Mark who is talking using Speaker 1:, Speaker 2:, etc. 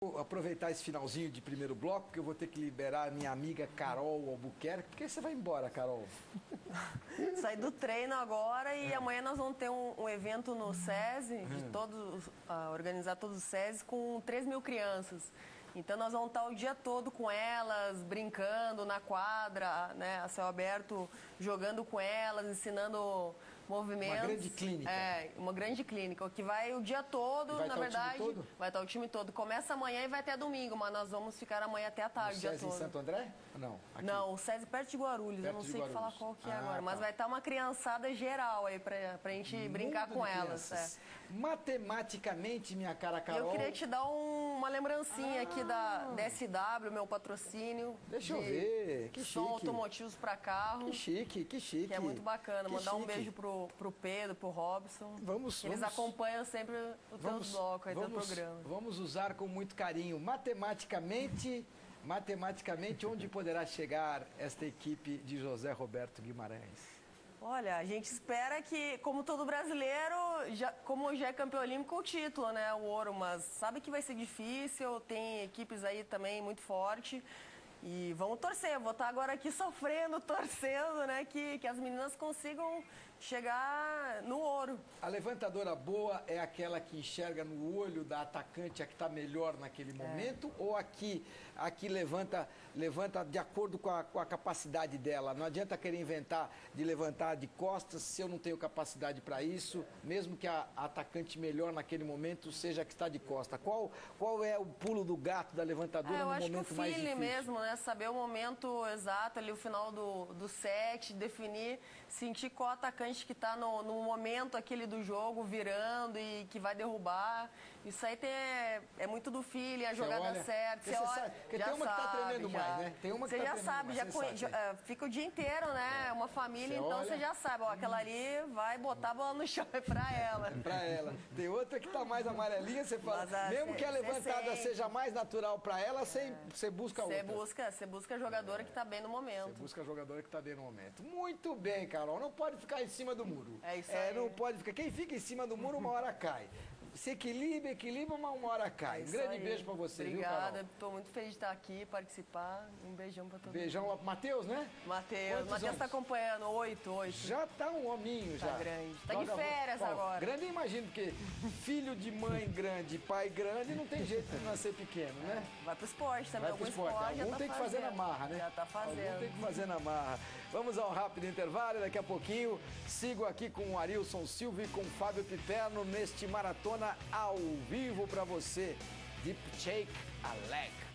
Speaker 1: Vou aproveitar esse finalzinho de primeiro bloco, porque eu vou ter que liberar a minha amiga Carol Albuquerque. Por que você vai embora, Carol?
Speaker 2: Saí do treino agora e amanhã nós vamos ter um evento no SESI, organizar todos os SESI com 3 mil crianças. Então nós vamos estar o dia todo com elas, brincando na quadra, né, a céu aberto, jogando com elas, ensinando movimentos.
Speaker 1: Uma grande clínica.
Speaker 2: É, uma grande clínica, que vai o dia todo, na verdade.
Speaker 1: O time todo?
Speaker 2: Vai estar o time todo. Começa amanhã e vai até domingo, mas nós vamos ficar amanhã até a tarde, o dia todo.
Speaker 1: em Santo André? Não, aqui.
Speaker 2: Não, o SESI perto de Guarulhos, eu não sei falar qual que é agora, mas vai estar uma criançada geral aí pra gente brincar com elas. É.
Speaker 1: Matematicamente, minha cara Carol...
Speaker 2: Eu queria te dar uma lembrancinha aqui da DSW, meu patrocínio.
Speaker 1: Deixa eu ver, que chique.
Speaker 2: Som automotivos para carro.
Speaker 1: Que chique, que chique.
Speaker 2: Que é muito bacana.
Speaker 1: Que
Speaker 2: Mandar um
Speaker 1: chique.
Speaker 2: beijo pro Pedro, pro Robson. Eles acompanham sempre o teu bloco aí, teu programa.
Speaker 1: Vamos usar com muito carinho. Matematicamente, onde poderá chegar esta equipe de José Roberto Guimarães?
Speaker 2: Olha, a gente espera que, como todo brasileiro, como já é campeão olímpico, o título, né, o ouro, mas sabe que vai ser difícil, tem equipes aí também muito fortes. E vamos torcer, vou estar agora aqui sofrendo, torcendo, né, que as meninas consigam chegar no ouro.
Speaker 1: A levantadora boa é aquela que enxerga no olho da atacante a que está melhor naquele momento, ou aqui levanta de acordo com a capacidade dela? Não adianta querer inventar de levantar de costas se eu não tenho capacidade para isso, mesmo que a atacante melhor naquele momento seja a que está de costa. Qual é o pulo do gato da levantadora no momento mais difícil?
Speaker 2: Eu acho que o feeling mesmo, né? Saber o momento exato ali, o final do set, definir, sentir qual atacante que está no momento aquele do jogo, virando e que vai derrubar. Isso aí é muito do feeling, a jogada certa. Você olha, já
Speaker 1: tem uma que está treinando mais, né? Tem uma que
Speaker 2: você já sabe, fica o dia inteiro, né? Uma família, então você já sabe, ó, aquela ali vai botar a bola no chão, é pra ela.
Speaker 1: É pra ela. Tem outra que tá mais amarelinha, você fala, mesmo que a levantada seja mais natural pra ela, você busca outra.
Speaker 2: Você busca a jogadora que tá bem no momento. Você
Speaker 1: busca a jogadora que tá bem no momento. Muito bem, Carol. Não pode ficar em cima do muro.
Speaker 2: É isso aí.
Speaker 1: Não pode ficar. Quem fica em cima do muro, uma hora cai. Se equilibra, mas uma hora cai. Um grande beijo pra você,
Speaker 2: obrigada,
Speaker 1: viu, Carol?
Speaker 2: Tô muito feliz de estar aqui, participar. Um beijão pra todo mundo.
Speaker 1: Beijão lá pro Matheus, né?
Speaker 2: Matheus tá acompanhando, 8.
Speaker 1: Já tá um hominho, já.
Speaker 2: Tá grande. Tá de férias agora.
Speaker 1: Grande, imagino, porque filho de mãe grande, pai grande, não tem jeito de nascer pequeno, né?
Speaker 2: Vai pro esporte também.
Speaker 1: Vai pro esporte. Algum tem que fazer na marra, né?
Speaker 2: Já tá fazendo.
Speaker 1: Algum tem que fazer na marra. Vamos a um rápido intervalo, daqui a pouquinho sigo aqui com o Arilson Silva e com o Fábio Piperno neste Maratona ao vivo para você. Deep Shake a Leg.